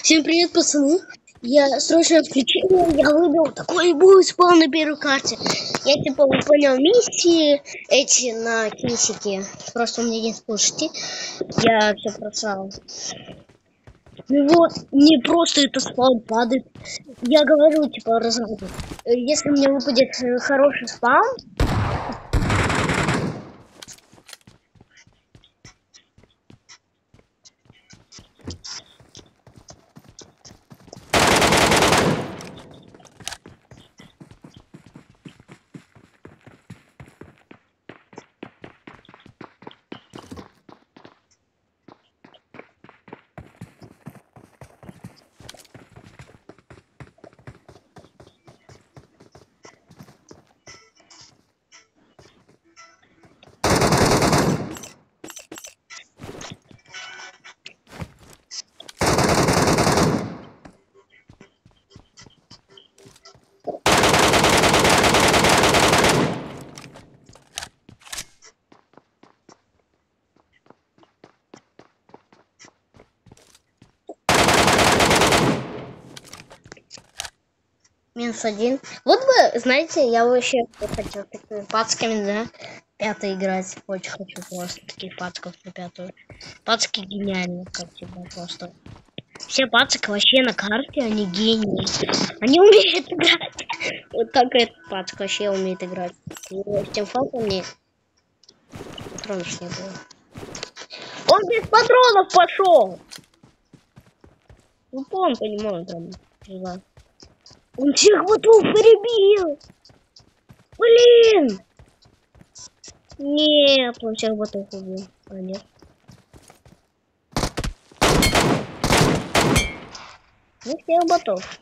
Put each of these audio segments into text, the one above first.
Всем привет, пацаны! Я срочно отключил, я выбил такой бой спал на первой карте. Я типа выполнял миссии эти на кинчике. Просто у меня нет слушайте. Я все просрал. Ну вот, не просто это спаун падает. Я говорю, типа, разработку. Если мне выпадет хороший спаун, -1. Вот бы, знаете, я вообще хотел такими пацками, да, пятый играть. Очень хочу просто таких пацков на пятую. Пацки гениальные, как тебя просто. Все пацки вообще на карте, они гении. Они умеют играть. Вот как этот пацк вообще умеет играть. И с тем фактом мне патронов не было. Он без патронов пошел! Ну, он понимаю, там, жива. Он всех ботов перебил! Блин! Нет, он всех ботов убил. А нет. Ну, всех ботов.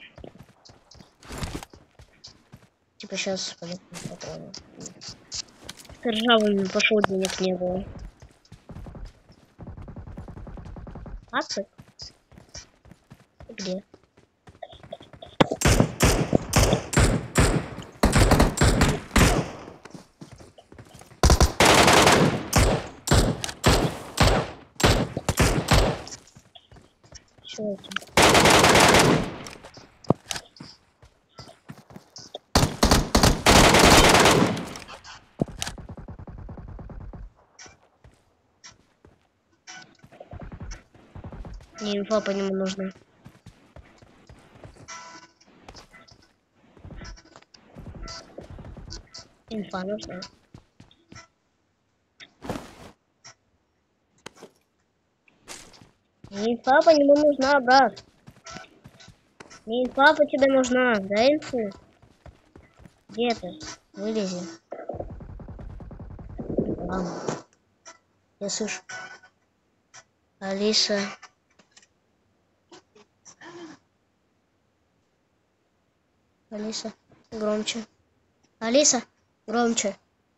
Типа сейчас патроны. С ржавыми пошел, денег не было. Пацик? Где? Что это? Мне инфа по нему нужна. Инфа нужна. Мне инфа по нему нужна, брат. Мне инфа по тебе нужна. Дай инфу. Где ты? Вылези. Ладно. Я слышу. Алиса. Алиса. Громче. Алиса. Громче.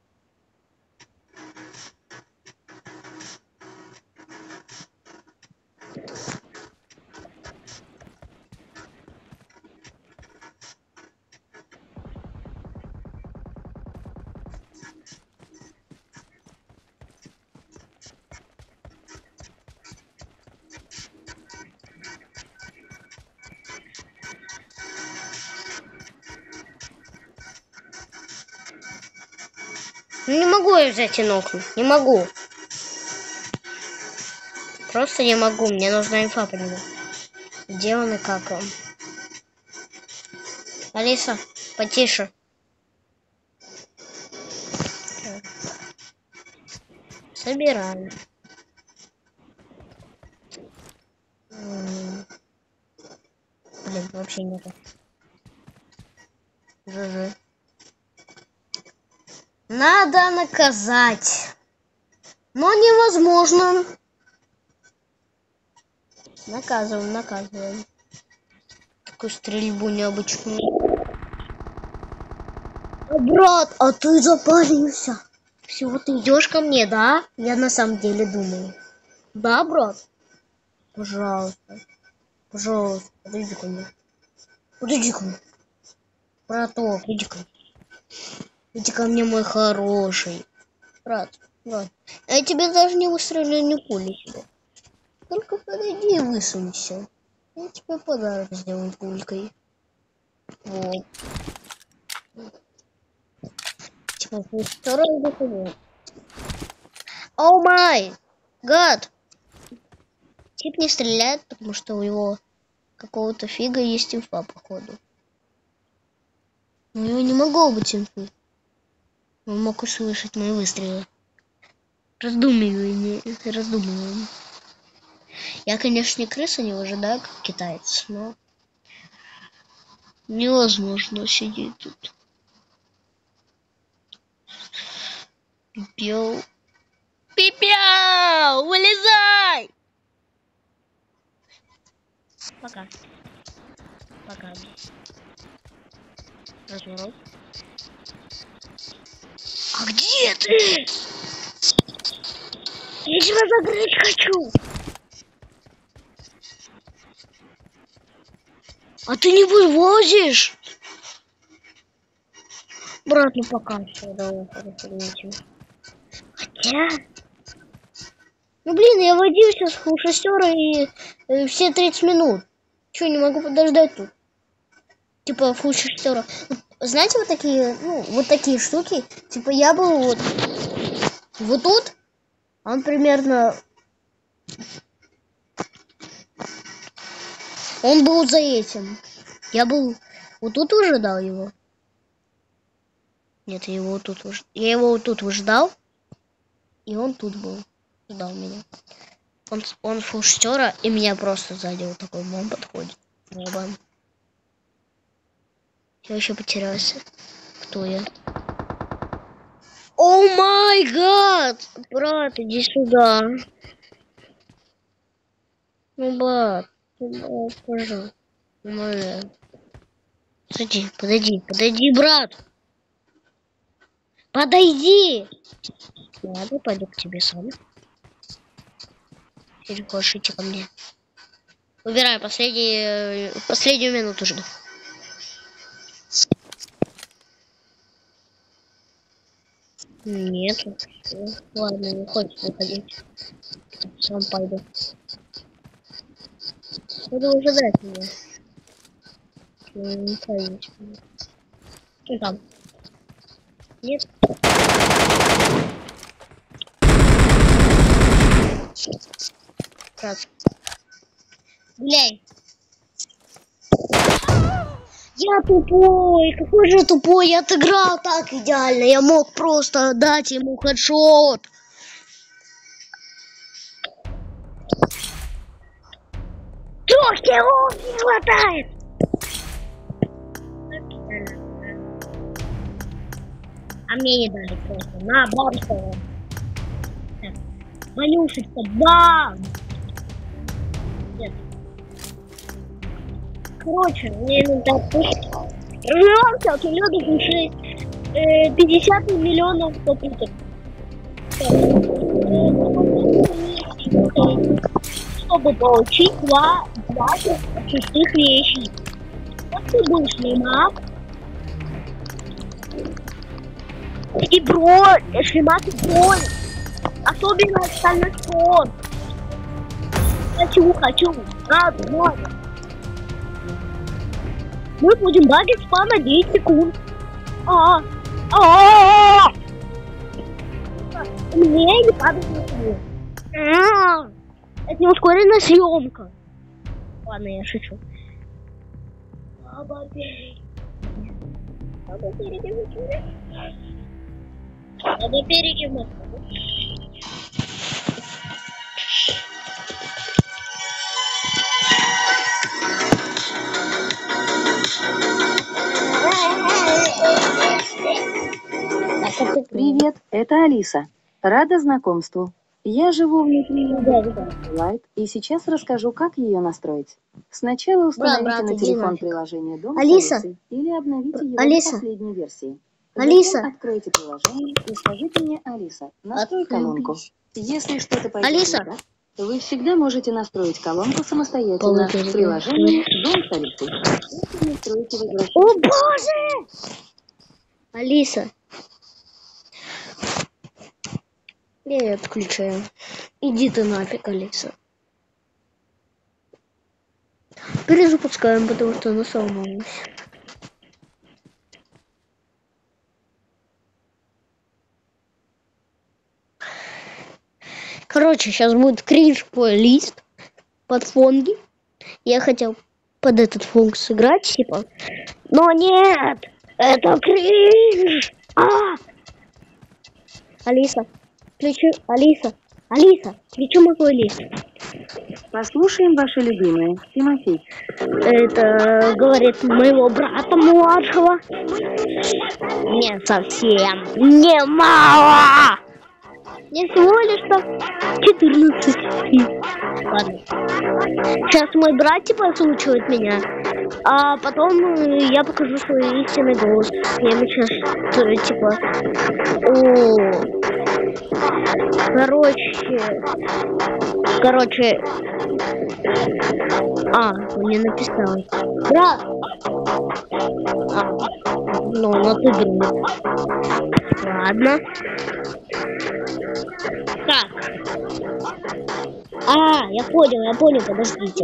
Ну, не могу я взять и нокнуть. Не могу. Просто не могу. Мне нужна инфа по нему. Где он и как он? Алиса, потише. Собираем. Блин, вообще нету. ЖЖ. Надо наказать. Но невозможно. Наказываем, наказываем. Такую стрельбу необычную. Брат, а ты запалился. Все, ты идешь ко мне, да? Я на самом деле думаю. Да, брат? Пожалуйста. Пожалуйста, подойди ко мне. Подойди ко мне. Браток, иди ко мне. Иди ко мне, мой хороший. Брат. Я тебе даже не выстрелю ни пули себе. Только подойди и высунься. Я тебе подарок сделаю пулькой. Вот. Типа, второй документ. О май! Гад! Тип не стреляет, потому что у него какого-то фига есть инфа, походу. У него не могло быть инфы. Он мог услышать мои выстрелы. Раздумывание. Я, конечно, не крыса, не выжидаю, как китаец, но невозможно сидеть тут. Пипел. Пипел! Вылезай! Пока. Пока. Разворот. А где ты? Я тебя загрызть хочу. А ты не вывозишь? Брат, ну пока все, давай, хорошо. Хотя... Ну блин, я водился с шестера и все 30 минут. Че, не могу подождать тут? Типа фул шестера. Знаете, вот такие, ну, вот такие штуки. Типа я был вот тут, он примерно... Он был за этим. Я был вот тут уже ждал его. Нет, я его тут уже... Я его вот тут уже ждал. И он тут был. Ждал меня. Он фул шестера, и меня просто сзади вот такой бомб подходит. Бам. Я еще потерялся. Кто я? О май гад! Брат, иди сюда. Ну, брат, пожалуйста. Умоляю. Подойди, брат. Подойди. Ладно, пойду к тебе сам. Или хочешь идти ко мне? Выбираю последнюю минуту жду. Нет. Ладно, не хочешь выходить. Сам пойду. Буду ожидать меня. Не пойдешь. Что там? Нет? Брат. Гуляй. Я тупой, какой же я тупой, я отыграл так идеально, я мог просто дать ему хедшот. Трех его не хватает. А мне не дали просто, на, бомбу. Ванюшечка, бам! Нет. Короче, мне иногда рвемся от лёда души 50 миллионов попыток. Чтобы получить 20 шестых вещей. Вот ты будешь шлемак. И бронь, шлемак и бронь. Особенно остальной фон. Хочу. Надо. Мы будем багать спам на 10 секунд. Мне не падает на него. Это не ускоренная съемка. Ладно, я шучу. Баба перегибай. Привет, это Алиса. Рада знакомству. Я живу внутри Light и сейчас расскажу, как ее настроить. Сначала установите на телефон приложение Дом Алисы или обновите его Алиса. до последней версии. Алиса. Затем откройте приложение и скажите мне, Алиса, настрой колонку. Если что-то пойдет Алиса. не так, вы всегда можете настроить колонку самостоятельно в приложении Дом с Алисой. Если настроите возвращение... О боже! Алиса. Я ее отключаю. Иди ты нафиг, Алиса. Перезапускаем, потому что она сломалась. Короче, сейчас будет кринж плейлист под фонги. Я хотел под этот фонг сыграть, типа. Но нет! Это кринж! Алиса, Алиса, включи мой плейлист. Послушаем ваши любимые. Тимофей. Это говорит моего брата младшего. Не совсем, не мало. Не всего лишь 14. Ладно. Сейчас мой братик послушает меня, а потом я покажу свой истинный голос. Я ему сейчас типа... Короче... мне написал. Брат! Ну, отыгрывает. Ладно. Так. Я понял, подождите.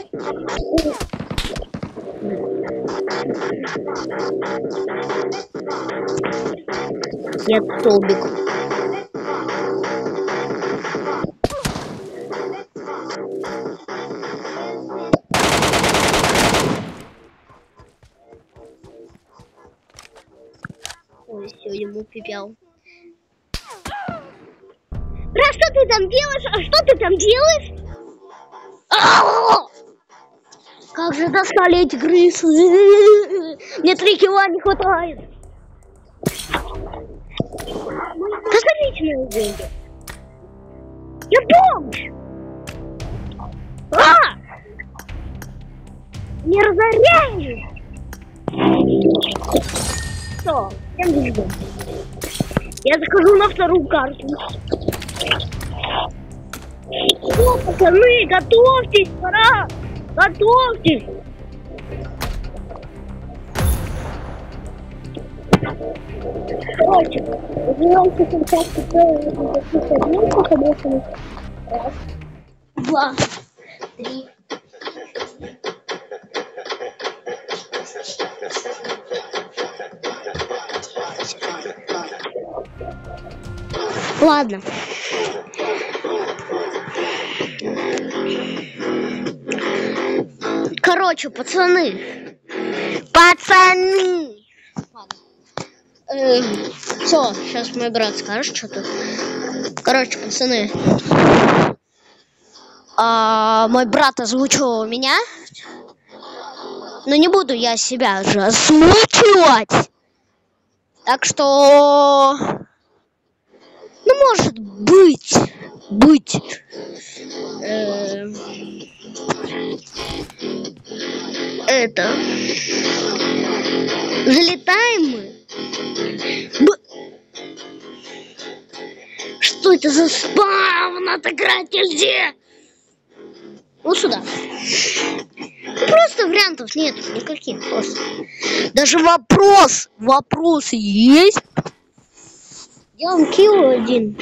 Нет, столбик. Ой, все, ему пипел. Брат, что ты там делаешь? Что ты там делаешь? Как же достали эти крысы? Мне 3 кило не хватает. Посмотрите мои деньги. Я бомж! Не разоряй! Что? Всем жду. Я захожу на вторую карту. О, пацаны, готовьтесь, пора! Готовьтесь! Короче, развиваемся контакты Раз, два, три. Ладно. Короче, пацаны. Все, сейчас мой брат скажет что-то. Короче, пацаны. Мой брат озвучивал меня. Но не буду я себя же озвучивать. Так что... Ну, может быть. Это. Залетаем мы. Что это за спам? Отыгратель где? Вот сюда. Просто вариантов нет никаких. Просто. Даже вопрос есть. Делаем килл один.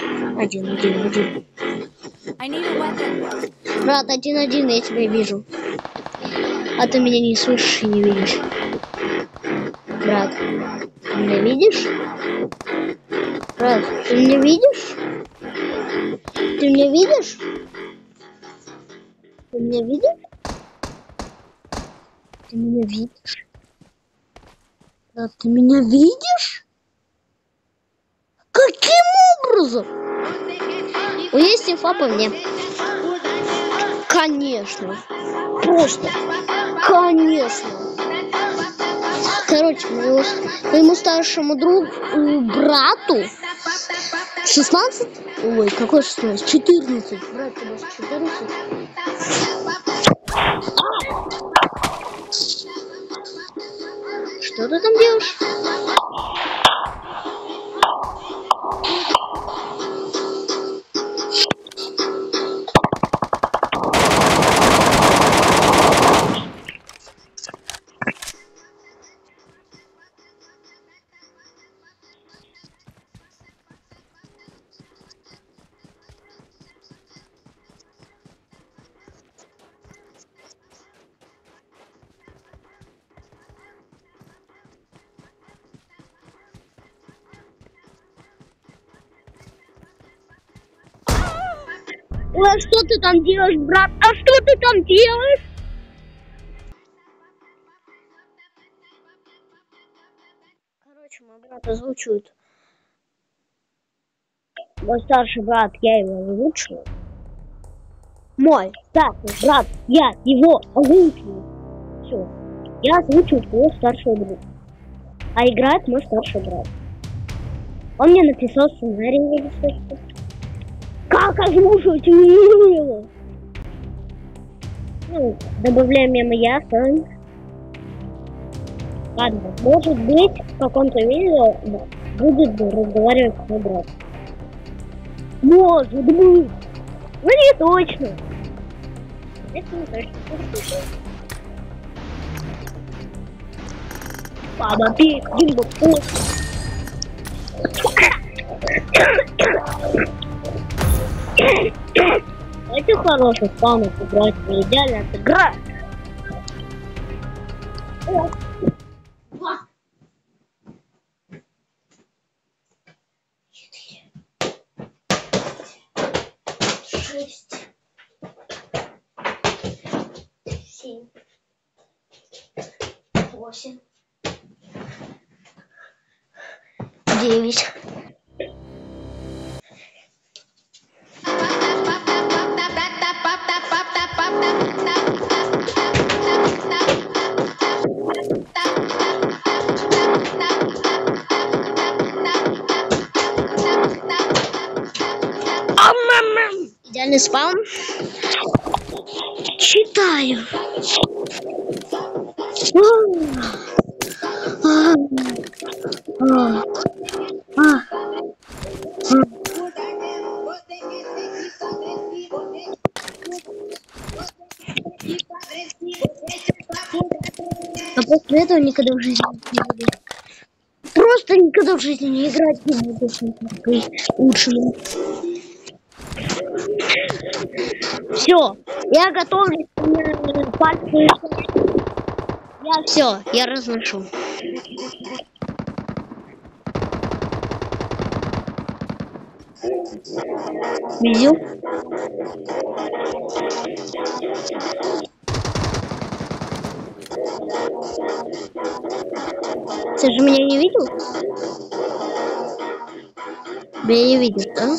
Брат, 1-1, я тебя вижу. А ты меня не слышишь и не видишь. Брат, ты меня видишь? Брат, ты меня видишь? Ты меня видишь? Ты меня видишь? Ты меня видишь? Брат, ты меня видишь? Каким образом? Есть инфа по мне. Конечно. Просто. Конечно. Короче, моему старшему другу, брату 16? Ой, какой 16? 14. Брат, у нас 14. Что ты там делаешь? А что ты там делаешь, брат? А что ты там делаешь? Короче, мой брат озвучивает. Мой старший брат, я его озвучиваю. Мой старший брат, я его озвучиваю. Все. Я озвучиваю своего старшего брата. А играет мой старший брат. Он мне написал сценарий. Как озвучивать его? Ну, добавляем мимо я сам. Ладно, может быть, в каком-то видео будет разговаривать мой брат. Может быть. Ну не точно. Это не точно. Папа, пик, димба, Давайте хороший спаунов играть, не идеально отыграть. Шесть. 7. 8. 9. Идеальный спаун. Читаю. А после этого никогда в жизни не буду. Просто никогда в жизни не играть не буду с лучшими. Все, я готовлюсь, пальцы. Я все, я разношу. Видел? Ты же меня не видел? Меня не видел, да?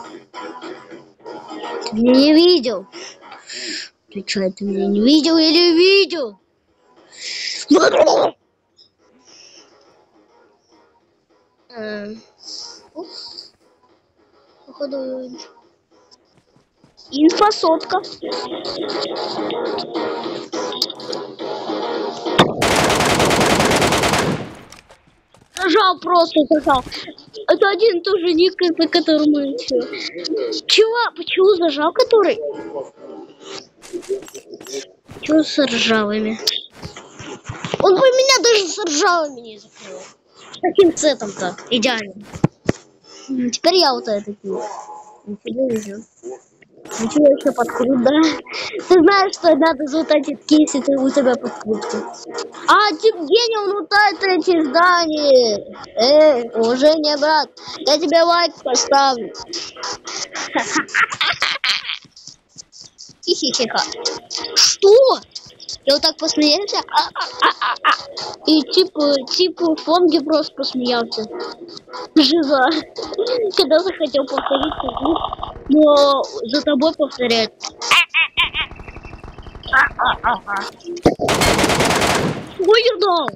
Ты меня не видел. Ты что, ты меня не видел или видел? Походу... Инфосотка. Зажал, просто зажал. Это один и тот же ник, по которому еще. Чего? Почему зажал который? Чего с ржавыми? Он бы меня даже с ржавыми не закрыл. С таким цветом-то идеально. Теперь я вот это пью. Ничего еще подкрут, да? Ты знаешь, что надо залутать эти кейсы, ты у тебя подкрутки. А, Евгений, он лутает эти здания. Уважение, брат. Я тебе лайк поставлю. Хихихиха. Что? Я вот так посмеялся. И типа Фонги просто посмеялся. Жиза. Когда захотел повторить звук, но за тобой повторяет. Что я дал?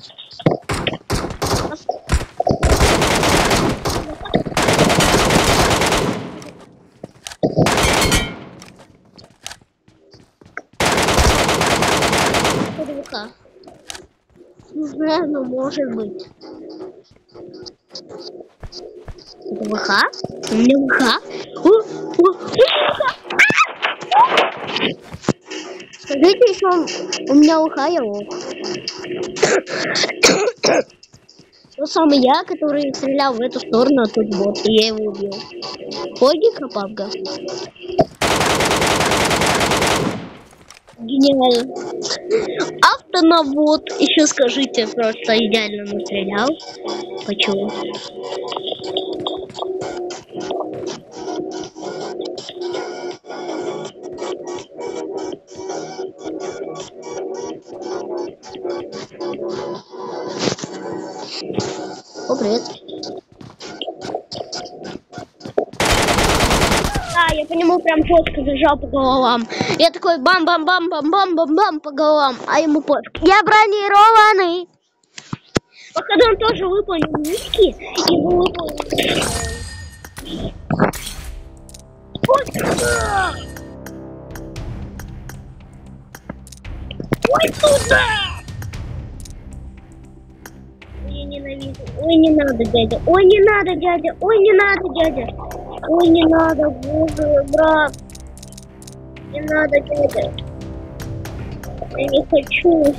Не знаю, но может быть. Это ВХ? У меня ВХ? Скажите, если у меня ВХ, я лох. Тот самый я, который стрелял в эту сторону, а тут бот, и я его убил. Логика, папка? Гениально. Автонавод. Еще скажите, просто идеально настрелял. Почему? О, привет. Да, я по нему прям жестко зажал по головам. Я такой бам-бам-бам-бам-бам-бам-бам по головам, а ему пофиг. Я бронированный. Походу он тоже выполнил миски и выполнил. Ой, туда! Я ненавижу. Ой, не надо, дядя. Ой, не надо, дядя. Ой, не надо, дядя. Ой, не надо, боже, брат. Не надо, дядя. Я не хочу.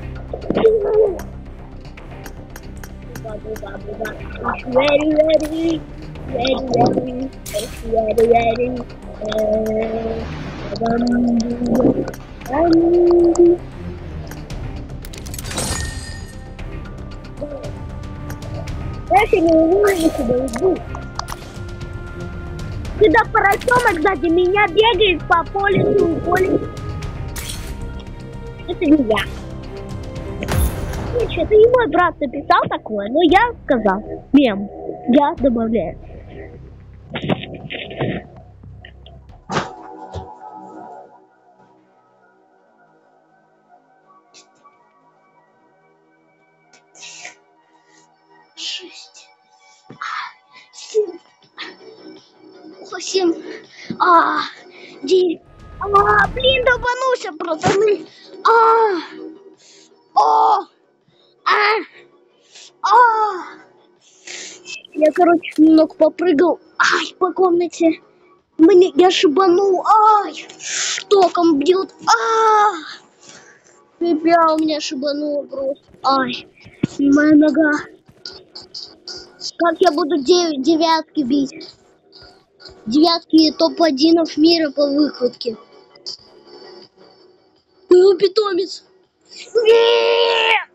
Я не уверен, куда иду. Когда поросенок сзади меня бегает по полю. Это не я. Ничего, это не мой брат написал такое, но я сказал. Мем. Я добавляю. Семь. Девять. Блин, долбанулся, пацаны. Я, короче, немного попрыгал. По комнате. Я шибанул. Током бьет. Ребят, у меня шибануло просто. Моя нога. Как я буду девятки бить? Девятки топ-1 мира по выкладке. Питомец. Нет!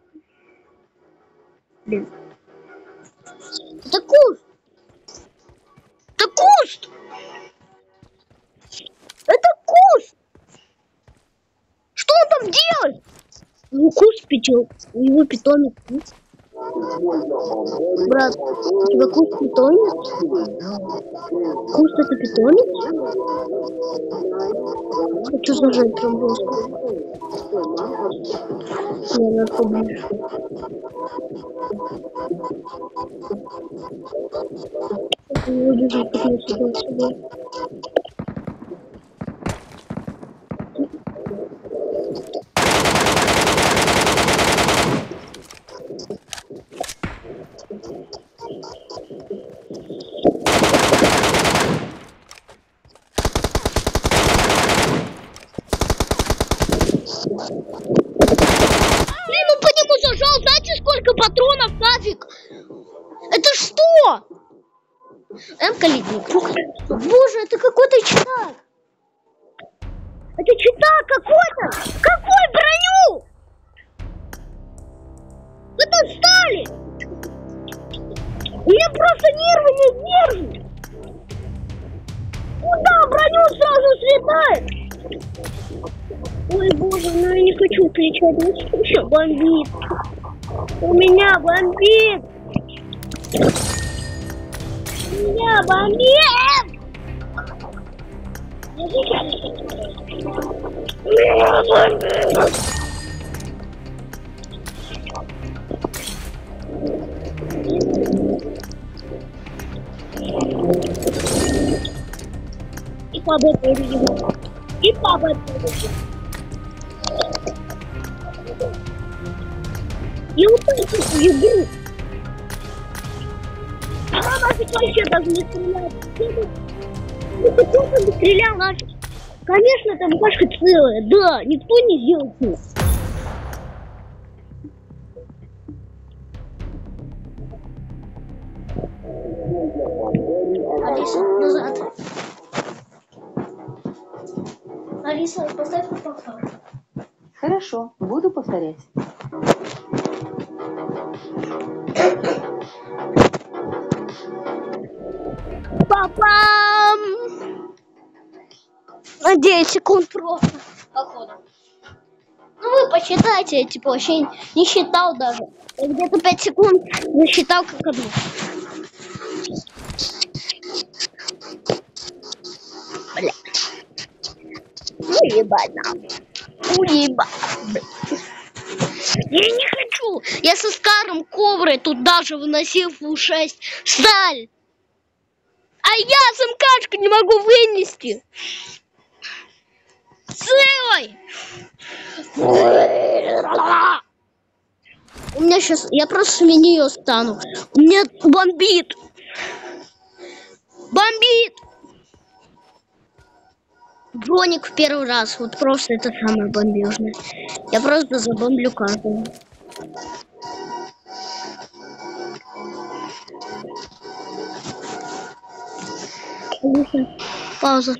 Блин. Это куст. Это куст. Это куст. Что он там делает? Ну, куст печел. У него питомец. Брат, у тебя куст питомец? Куст это питомец? Хочу зажать прям жестко. Не, надо поближе. Не убежать, потому что сюда. Патронов нафиг! Это что? М-калитник. Боже, это какой-то читак. Это читак какой-то. Какой броню? Вы достали? У меня просто нервы не держат. Куда броню сразу слетает? Ой, боже, ну я не хочу кричать. Ну еще бомбит. У меня бомбит! У меня бомбит! У меня бомбит! И папа тоже его. И папа тоже. Я вот так люблю. Нафиг вообще даже не стреляет. Ну кто-то бы стрелял нафиг. Конечно, там башка целая. Да, никто не сделал это. Алиса, назад. Алиса, поставь повтор. Хорошо, буду повторять. Папам! На 10 секунд просто. Походу. Ну вы почти. считайте, я типа вообще не считал даже. Я где-то 5 секунд засчитал как одну. Бля. Уебать нам. Уебать. Я не хочу. Я со старым коврой тут даже выносил фу 6 сталь. А я замкашку не могу вынести. Целый. У меня сейчас... Я просто с нее стану. У меня бомбит. Бомбит. Броник в первый раз. Вот просто это самое бомбежное. Я просто забомблю каждого. Пауза.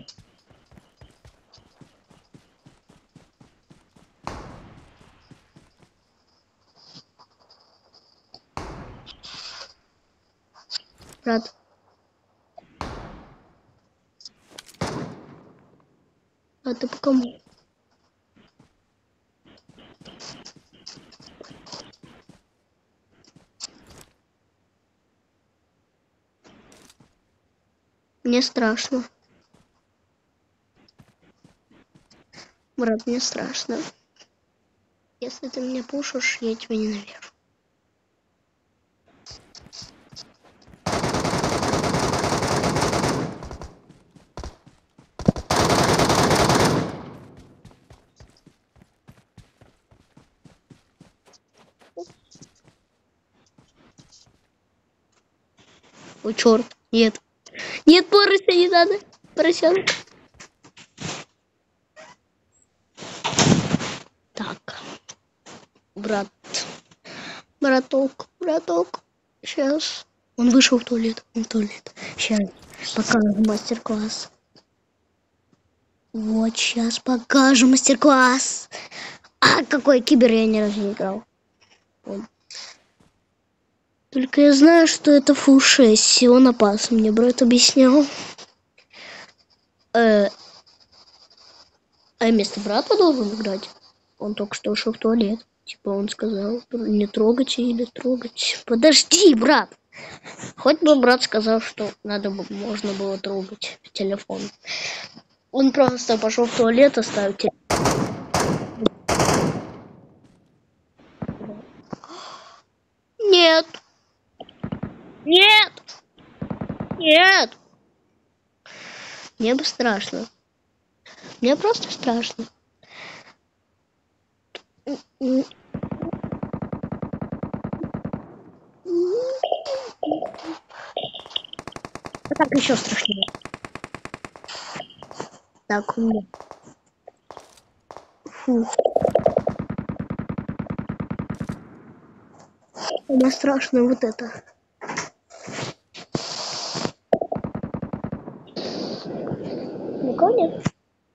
Брат. А ты по кому? Мне страшно. Брат, мне страшно. Если ты меня пушишь, я тебя ненавижу. О, черт. Нет. Нет, порыся не надо. Поросенок. Так. Брат. Браток. Браток. Сейчас. Он вышел в туалет. Он в туалет. Сейчас. Покажем мастер-класс. Вот сейчас покажем мастер-класс. А, какой кибер я ни разу не играл. Вот. Только я знаю, что это фул 6. И он опасен. Мне брат объяснял. А я вместо брата должен играть? Он только что ушел в туалет. Типа он сказал, не трогать или трогать. Подожди, брат. Хоть бы брат сказал, что надо бы, можно было трогать телефон. Он просто пошел в туалет, оставил телефон. Нет. Нет. Нет. Мне бы страшно. Мне просто страшно. А так еще страшнее. Так, у меня. Фух. Мне страшно вот это. Никого нет?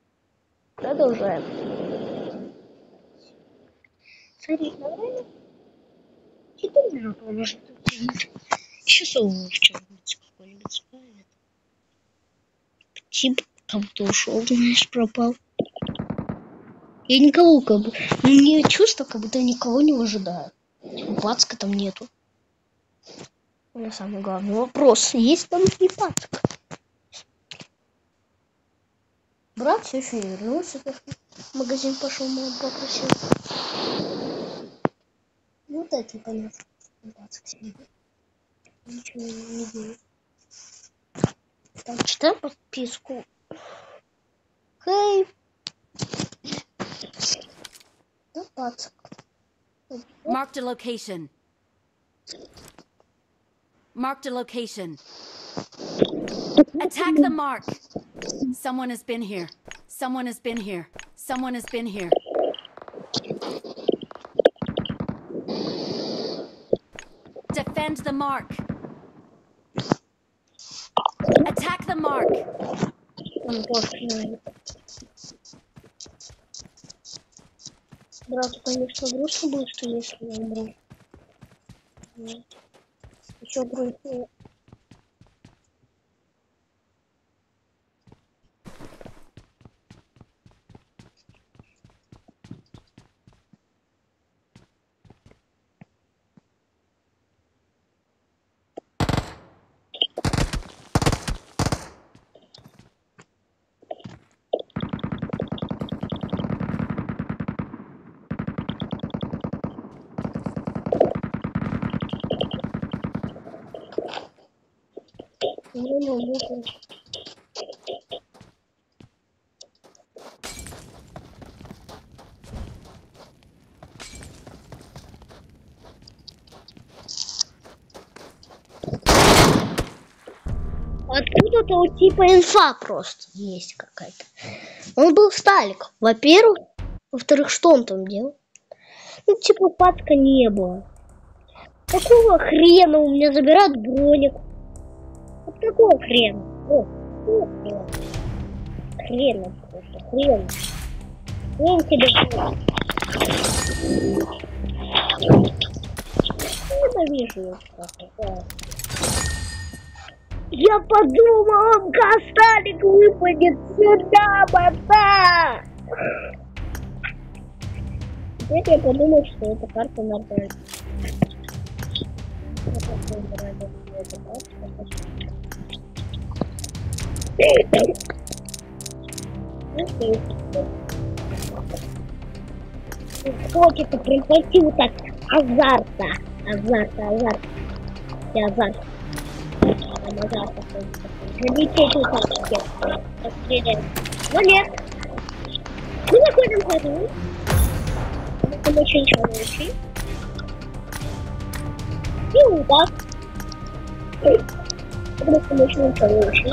Продолжаем. Смотри, на время 4 минуты можно тут сидеть. Часов что-нибудь какой-нибудь ставит. Тип как будто ушел, знаешь, пропал. Я никого как бы... Мне чувство, как будто я никого не выжидаю. Типа, пацка там нету. У меня самый главный вопрос. Есть там и пацка? Брат все еще не вернулся. В магазин пошел, мама попросил. Вот это непонятно. Пацка сидит. Ничего не делает. Так, читаем подписку. Хей. Да, пацак. Marked a location. Marked a location. Attack the mark. Someone has been here. Someone has been here. Someone has been here. Defend the mark. Attack the mark. Он тоже. Брату, конечно, грустно будет, что если я умру. Нет. Еще грустнее. Откуда-то вот типа инфа просто есть какая-то. Он был Сталик, во-первых. Во-вторых, что он там делал? Ну, типа, пацка не было. Какого хрена у меня забирают броник? Вот какого хрена? О, какого хрена? Хрена просто, хрена. Хрен тебе будет. Ненавижу его просто. Я подумал, Сталик выпадет сюда, бата! Теперь я подумал, что это карта нормальная. Хочется припасти вот так азарта. И азарт. Залететь вот так. Пострелять. Но нет. Мы заходим в эту. Мы очень ничего не учили. И вот так. Потому что мы очень ничего не учили.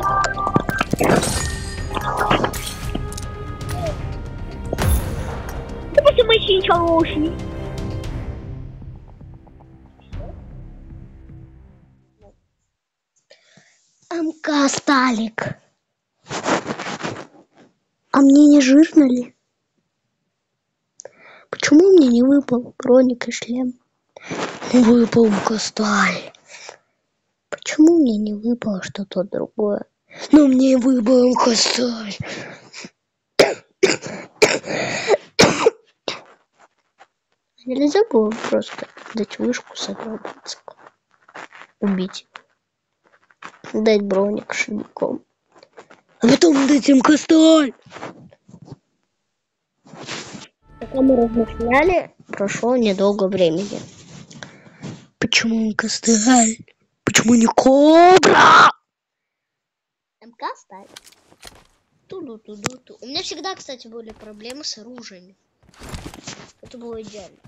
Потому что мы еще ничего не учили. МК Сталик. А мне не жирно ли? Почему мне не выпал броник и шлем? Выпал МК Сталик. Почему мне не выпало что-то другое? Но мне выпал МК Сталик. Нельзя было просто дать вышку с этого пацака. Убить. Дать броник шлемиком. А потом дать им костоль. Пока мы размышляли, прошло недолго времени. Почему МК Сталь? Почему не Кобра? МК Сталь. Ту-ду-ту-ду-ту. У меня всегда, кстати, были проблемы с оружием. Это было идеально.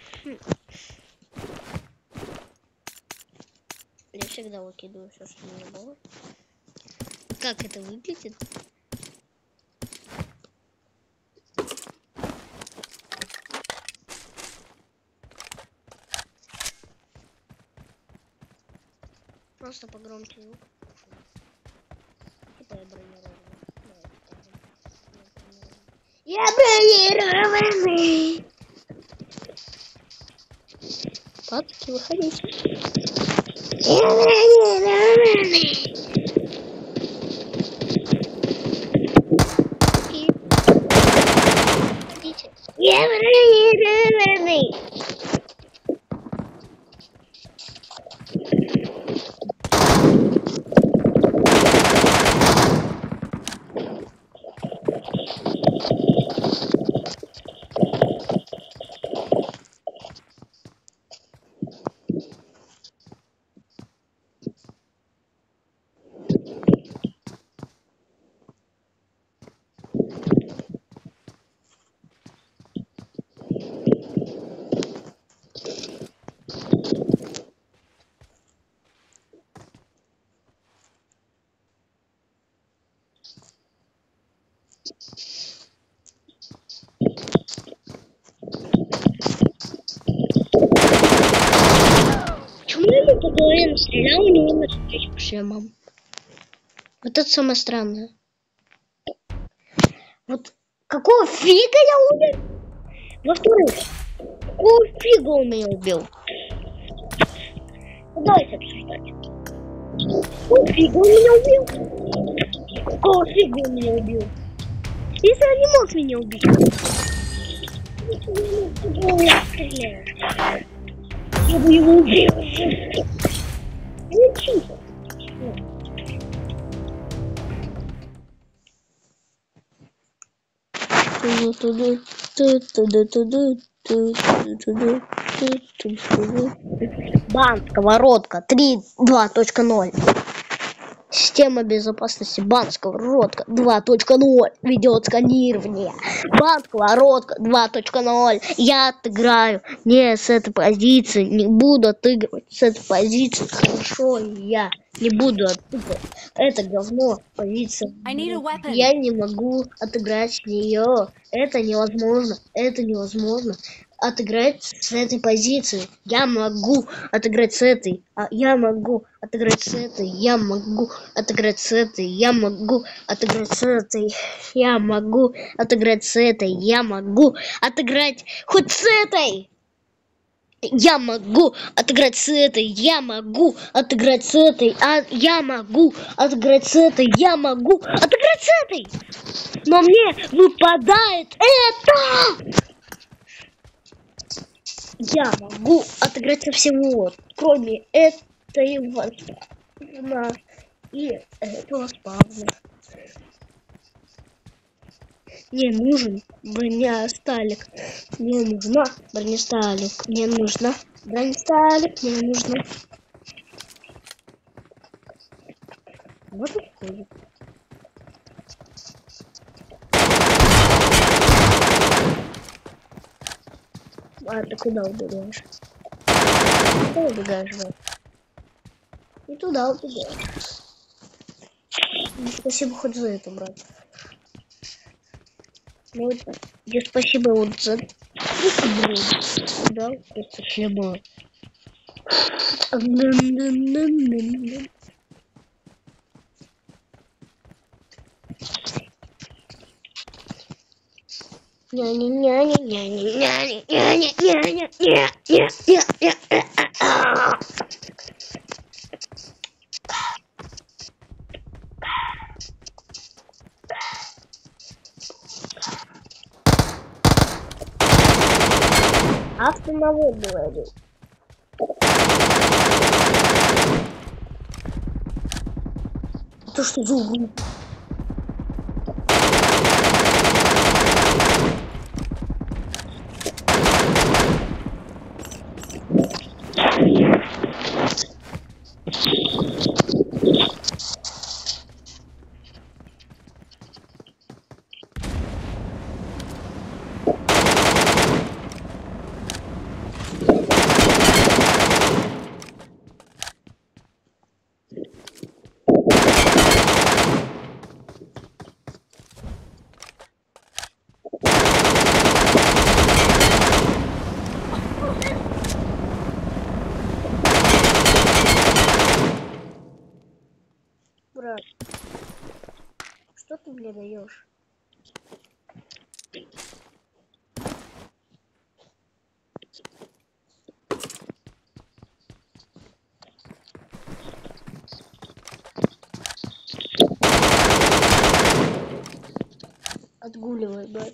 Я всегда выкидываю все, что у меня было. Как это выглядит? Просто погромче звук. Это я бронированный. Я бронированный. Пацки, выходите. Я бронированный. Я бронированный. Говорим, стрелял у него на встречу шлемом. Вот это самое странное. Вот какого фига я умер? Во-вторых, какого фига он меня убил? Давайте обсуждать. Какого фига он меня убил? Какого фига он меня убил? Если он не мог меня убить. Я бы его убил. Не чисто. Бан, сковородка 3.2.0. Система безопасности банк сковородка 2.0 ведет сканирование. Банк сковородка 2.0. Я отыграю. Не с этой позиции. Не буду отыгрывать с этой позиции. Хорошо, я не буду отыгрывать. Это говно. Позиция. I need a weapon. Я не могу отыграть с нее. Это невозможно. Это невозможно. Отыграть с этой позиции. Я могу отыграть с этой. Я могу отыграть с этой. Я могу отыграть с этой. Я могу отыграть с этой. Я могу отыграть с этой. Я могу отыграть хоть с этой. Я могу отыграть с этой. Я могу отыграть с этой. Я могу отыграть с этой. Я могу отыграть с этой. Но мне выпадает это. Я могу отыграть со всего, кроме этого спавна и этого спавна. Мне нужен бронесталик. Мне нужна бронесталик. Мне нужна бронесталик. Мне нужна. Вот и ходит. А ты куда убегаешь? Куда убегаешь, брат? И туда убегаешь. Ну, спасибо хоть за это, брат. Ну, тебе спасибо вот за... Да, просто хлеба. Автонавод говорю. Это что за угол? Брат, что ты мне даешь? Отгуливай, брат.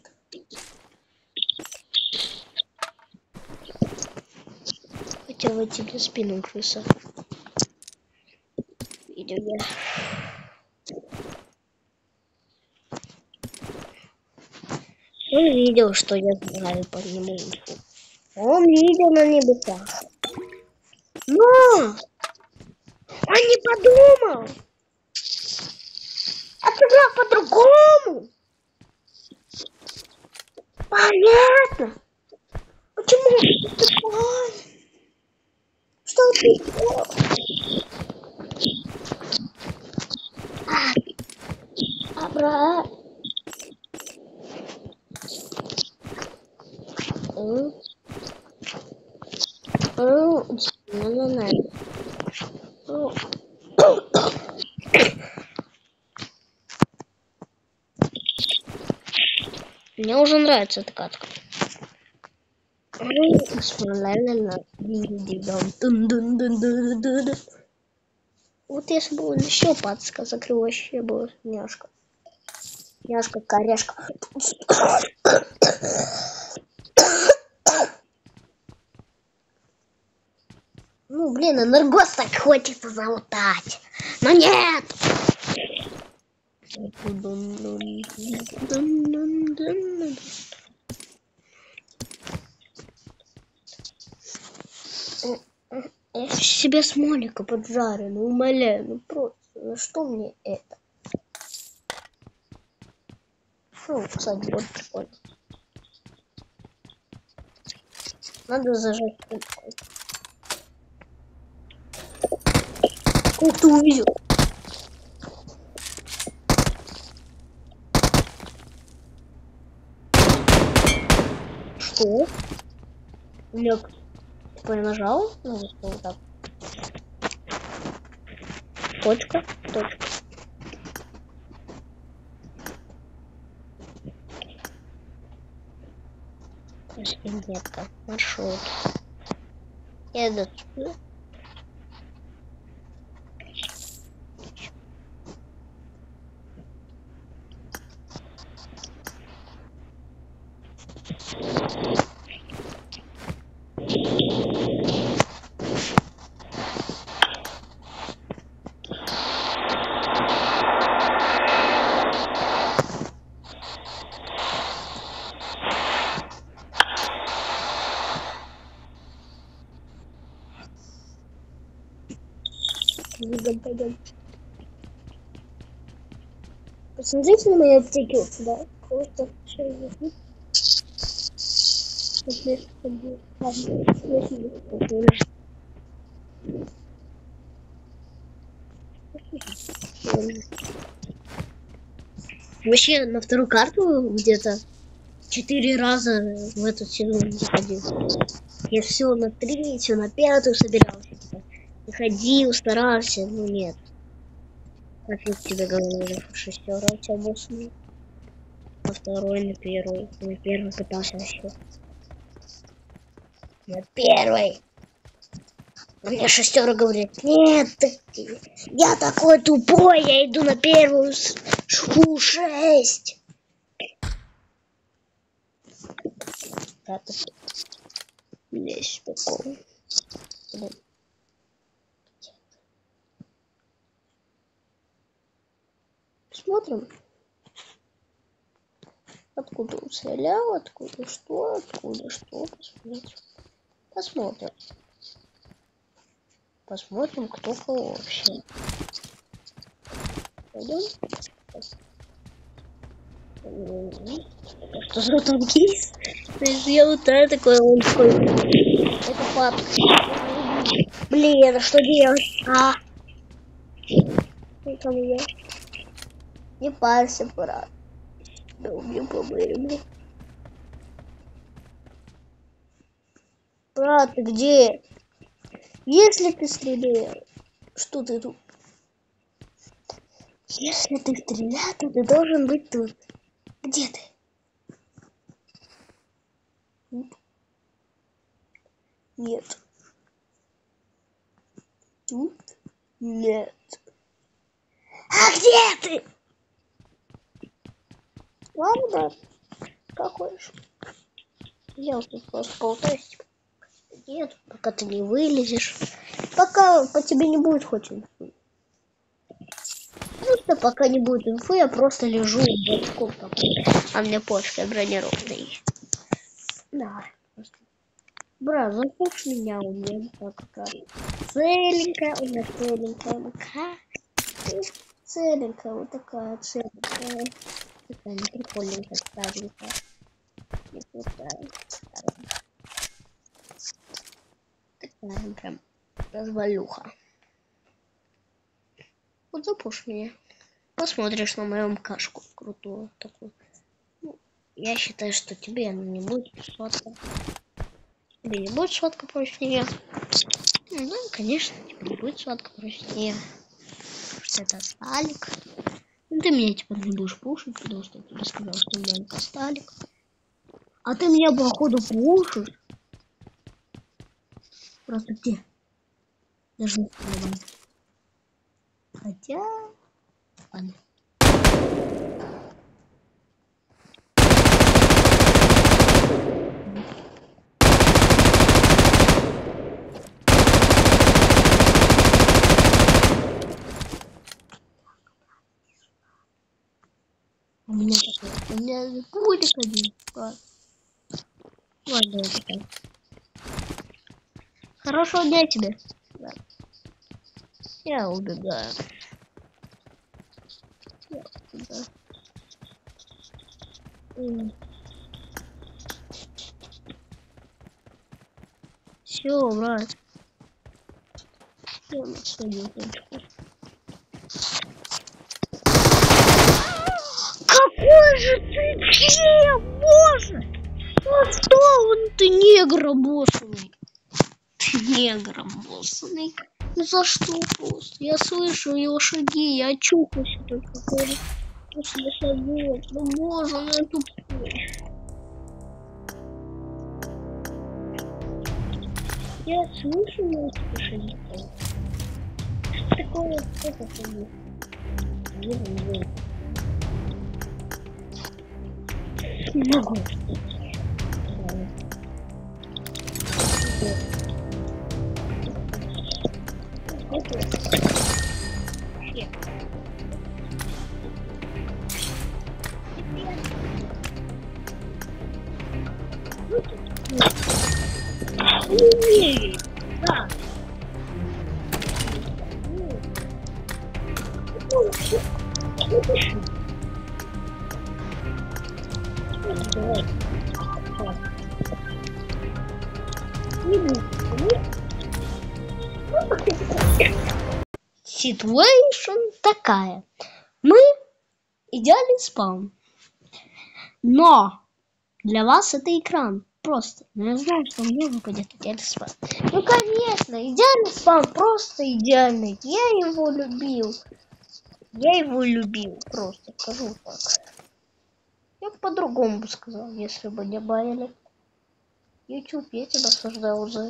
Хотела тебе спину крыса. Видел я. Он видел, что я знаю по нему. Он видел на небесах. Но он не подумал. Отыграл по-другому. Понятно. Почему ты такой? Что ты делаешь? Брат. Мне уже нравится эта катка. Вот если бы он еще пацка закрыл, вообще было няшка. Няшка, корешка. Ну, блин, энергос так хочется залутать. Но нет! Я себе смолика поджарю, ну умоляю, ну просто. Ну что мне это? Фу, кстати, вот прикольно. Надо зажать кнопку. Ух ты, увидел. Что? Я типа нажал? Ну, что вот так. Точка, точка. Нет, маршрут. Я иду сюда. Пойдем. Посмотрите на мои аптеки вот сюда. Просто вообще на вторую карту где-то 4 раза в эту сезон заходил. Я все на 3-ю, на 5-ю собирался. Выходил, старался, но нет. Как я тебе говорил, шестера у тебя босс. На второй, на первый. На первый пытался вообще. На первый. А мне шестера говорит, нет, я такой тупой, я иду на первую шку 6. Есть такое. Смотрим. Откуда уцелял, откуда что. Посмотрим. Посмотрим, кто кого вообще. Пойдем. Что за там кейс? То есть я вот такой, он такой. Это пап. Блин, что делать? Там я. Не парься, брат. Да убью по-моему. Брат, ты где? Если ты стреляешь, что ты тут? Если ты стреляешь, то ты должен быть тут. Где ты? Нет. Тут? Нет. А где ты? Ладно, брат. Как хочешь. Я вот тут просто болтаюсь. Нет, пока ты не вылезешь. Пока по тебе не будет хоть инфы. Просто пока не будет инфы, я просто лежу бочком такой. А мне почка бронированный. Да. Брат, заслушай меня, у меня такая целенькая, у меня целенькая МК. Целенькая, вот такая целенькая. Такая неприкольненькая, старенькая. Такая прям развалюха. Вот запушь меня. Посмотришь на мою МКшку крутую такую. Ну, я считаю, что тебе она не будет сладко. Тебе не будет сладко против нее. Ну да, конечно, тебе не будет сладко против нее. Потому что это Сталик. Ну ты меня типа не будешь пушить, потому что я тебе сказал, что у меня это Сталик. А ты меня походу пушишь. Просто где? Даже не знаю. Хотя... Ладно. У меня пулик один. Ладно, я такая. Хорошего дня тебе. Да. Я убегаю. Все, брат. Всё, сходил точку. Какой же ты боже! Ну что он, ты негр обоссанный? Ты негр обоссанный. Ну за что просто? Я слышу его шаги, я очухался только после шагов. Ну боже, ну я тупой. Я слышу его шаги. Что такое? Что такое? Не могу. Да. Ситуация такая. Мы идеальный спаун. Но для вас это экран. Просто. Но я знаю, что мне выпадет идеальный спаун. Ну конечно, идеальный спаун просто идеальный. Я его любил. Я его любил. Просто скажу так. Я бы по-другому бы сказал, если бы не баяли. YouTube, я тебя осуждал уже.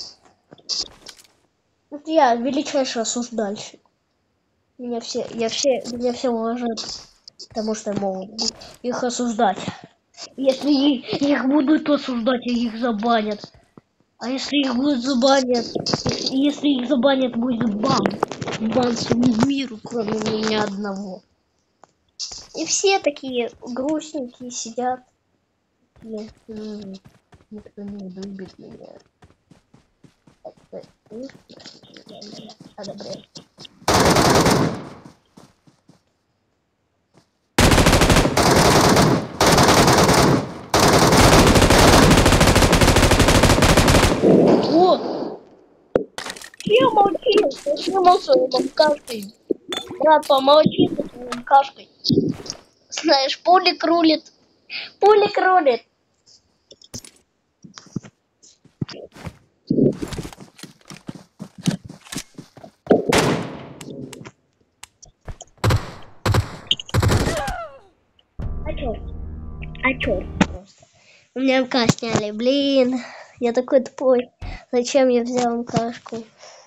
Вот я величайший осуждальщик. Меня все уважают, потому что я могу их осуждать. Если их будут осуждать, их забанят. А если их будут забанят, если их забанят, будет бан. Бан всему миру, кроме меня одного. И все такие грустненькие сидят. Никто не любит меня. Одобряю. О! Я молчи, я молчу, кашкой. Брат, помолчи со своим кашкой. Знаешь, пулик рулит. Пулик рулит. А чё? Просто. У меня МК сняли, блин. Я такой тупой. Зачем я взял МКшку?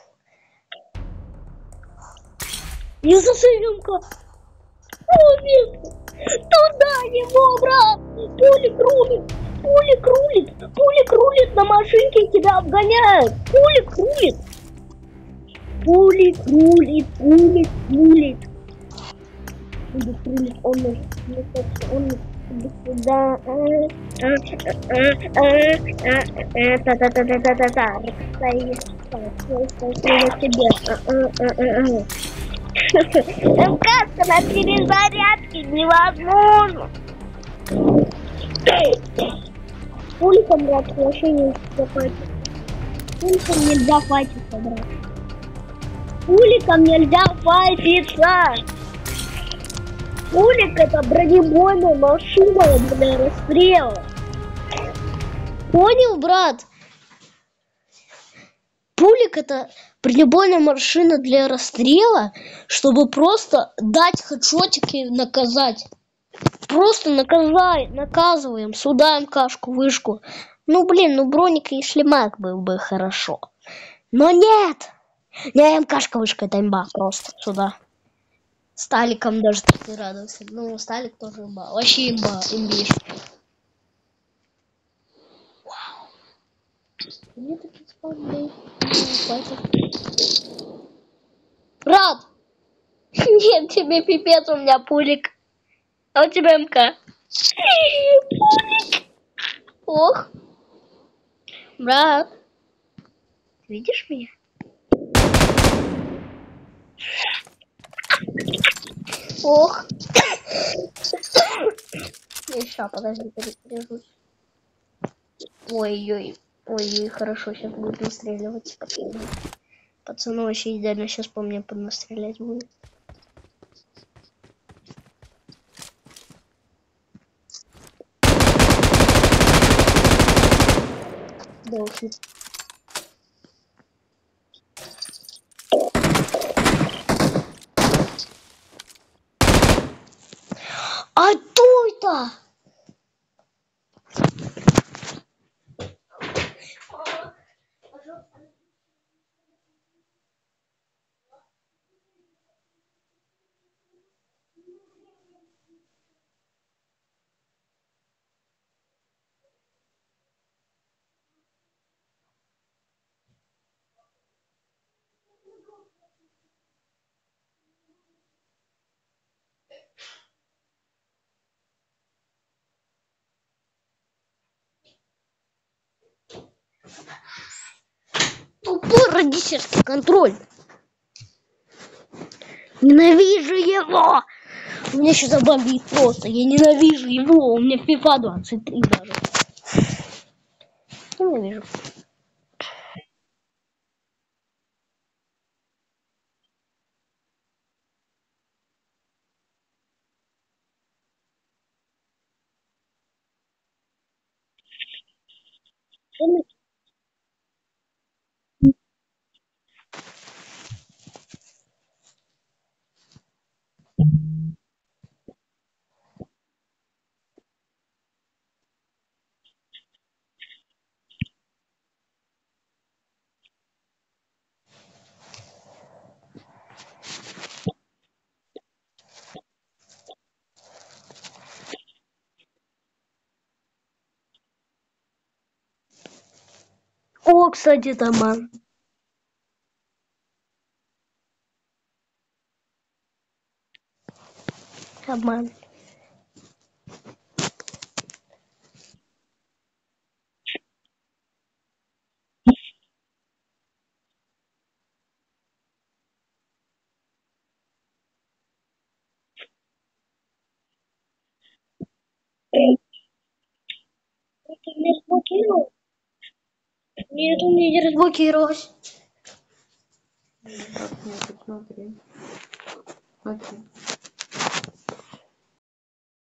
Я засыпал МК. О, нет. Туда его, брат. Пулик рулит. Пулик рулит. Пулик рулит на машинке, тебя обгоняют. Пулик рулит. Пулик рулит. Пулик рулит. Пулик рулит. Он сюда. МК на перезарядке невозможно. Пуликом, брат, вообще нельзя файтиться. Пуликом нельзя файтиться, брат. Пуликом нельзя файтиться. Пулик — это бронебойная машина для расстрела. Понял, брат? Пулик — это бронебойная машина для расстрела, чтобы просто дать хедшотики и наказать. Просто наказываем. Сюда МКшку, вышку. Ну, блин, ну броника и шлемак был бы хорошо. Но нет! Не МКшка, вышка, это имба. Просто сюда. Сталиком даже не радовался. Ну, Сталик тоже имба. Вообще имба, имбиш. Вау. Мне такие спавны. Брат! Нет, тебе пипец, у меня пулик. А у тебя МК. Пулик. Ох. Брат. Ты видишь меня? Ох. Еще, подожди, перезаряжусь. Ой-ой. Ой, хорошо, сейчас будет настреливать. Пацаны вообще идеально сейчас по мне поднастрелять будет. Да уж. А кто это? Тупой родительский контроль. Ненавижу его. У меня сейчас забомбит просто. Я ненавижу его. У меня FIFA 23 даже. Ненавижу. О, кстати, Таман. Обман. Ты меня разблокировал? Нет, у меня не разблокировалось. Так, нет, смотри. Окей.